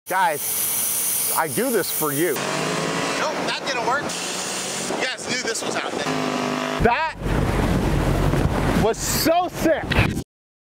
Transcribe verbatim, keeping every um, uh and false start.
Guys, I do this for you. Nope, that didn't work. You guys knew this was happening. That was so sick.